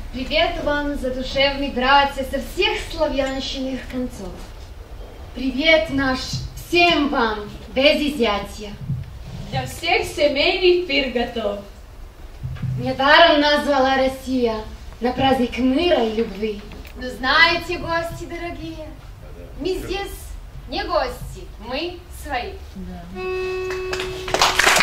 Привет вам, задушевные братья, со всех славянщинных концов. Привет наш всем вам, без изъятия. Для всех семейных пир готов. Недаром назвала Россия на праздник мира и любви. Но знаете, гости дорогие, мы здесь не гости, мы свои. Да.